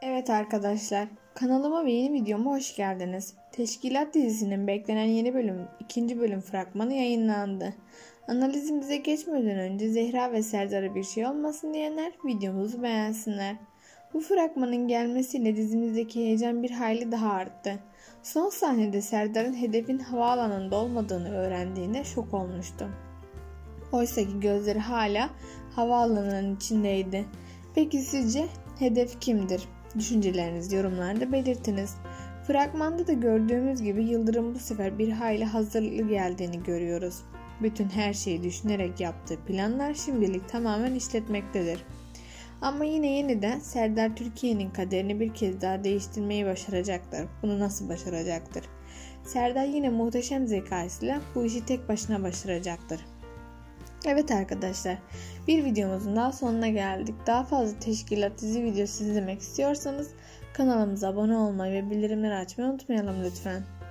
Evet arkadaşlar, kanalıma ve yeni videoma hoş geldiniz. Teşkilat dizisinin beklenen yeni bölüm, ikinci bölüm fragmanı yayınlandı. Analizimize geçmeden önce Zehra ve Serdar'a bir şey olmasın diyenler videomuzu beğensinler. Bu fragmanın gelmesiyle dizimizdeki heyecan bir hayli daha arttı. Son sahnede Serdar'ın hedefin havaalanında olmadığını öğrendiğinde şok olmuştu. Oysa ki gözleri hala havaalanının içindeydi. Peki sizce hedef kimdir? Düşüncelerinizi yorumlarda belirtiniz. Fragmanda da gördüğümüz gibi Yıldırım bu sefer bir hayli hazırlıklı geldiğini görüyoruz. Bütün her şeyi düşünerek yaptığı planlar şimdilik tamamen işletmektedir. Ama yine yeniden Serdar Türkiye'nin kaderini bir kez daha değiştirmeyi başaracaktır. Bunu nasıl başaracaktır? Serdar yine muhteşem zekasıyla bu işi tek başına başaracaktır. Evet arkadaşlar, bir videomuzun daha sonuna geldik. Daha fazla teşkilat dizi videosu izlemek istiyorsanız kanalımıza abone olmayı ve bildirimleri açmayı unutmayalım lütfen.